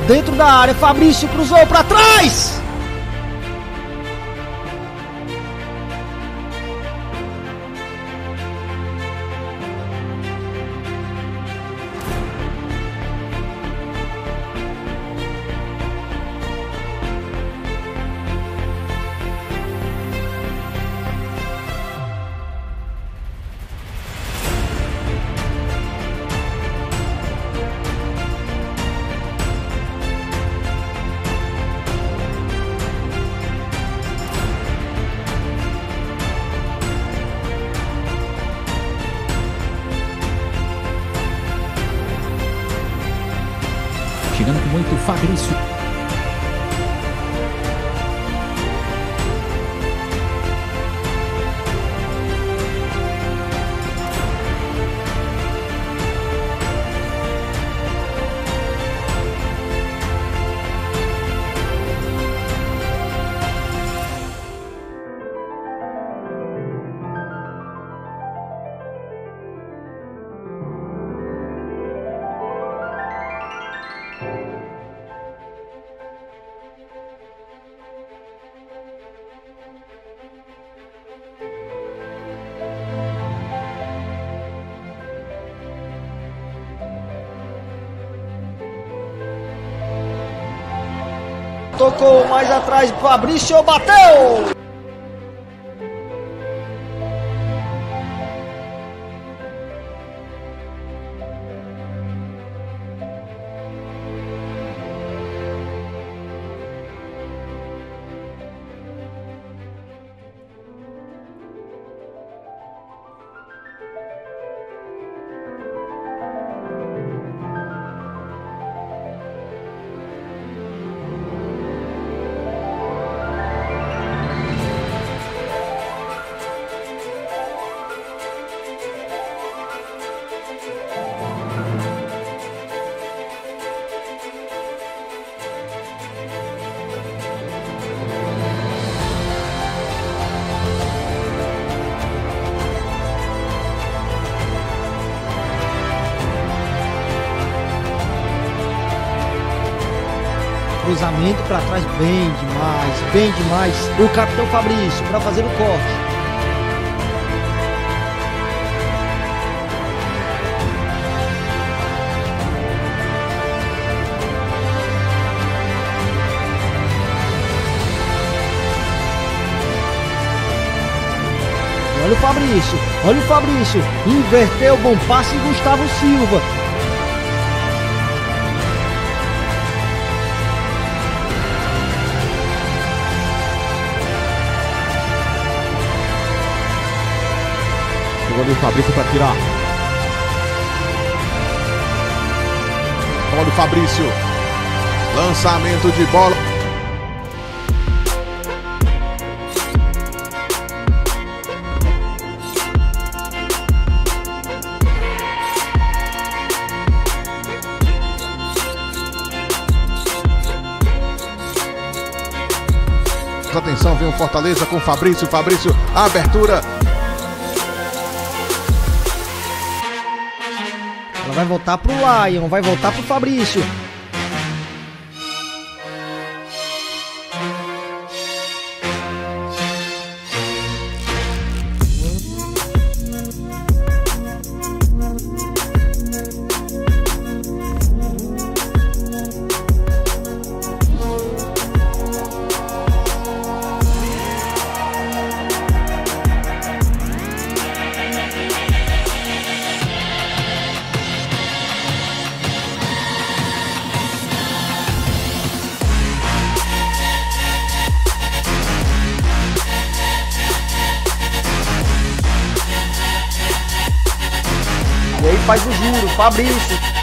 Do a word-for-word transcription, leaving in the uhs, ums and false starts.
dentro da área. Fabrício cruzou para trás. Chegando com muito Fabrício. Tocou mais atrás, Fabrício bateu! Cruzamento para trás, bem demais, bem demais. O capitão Fabrício para fazer o corte. Olha o Fabrício, olha o Fabrício. Inverteu, bom passe em Gustavo Silva. Olha o Fabrício para tirar. Olha o Fabrício. Lançamento de bola. Atenção, vem o Fortaleza com o Fabrício. Fabrício, a abertura. Ela vai voltar pro Lion, vai voltar pro Fabrício. E aí faz o giro, Fabrício.